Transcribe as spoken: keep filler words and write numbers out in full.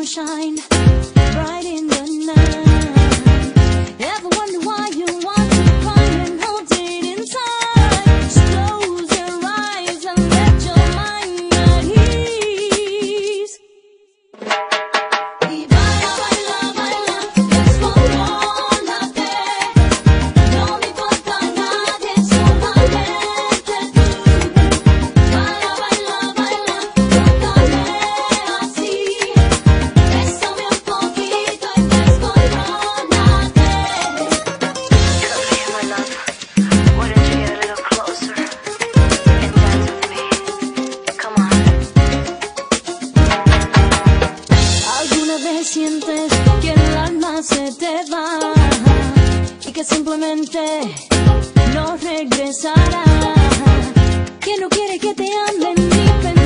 sunshine, bright in the night. Ever wonder why you want to cry and hold it inside? Just close your eyes and let your mind at ease. Y baila, baila, baila, es contrólate. No me importa nadie, solamente tú. Baila, baila, baila, tócame así. Bésame un poquito y descontrólate. Come here, my love. Why don't you get a little closer and dance with me? Come on. ¿Alguna vez sientes que el alma se te va y que simplemente no regresará? Que no quiere que te amen ni pensar.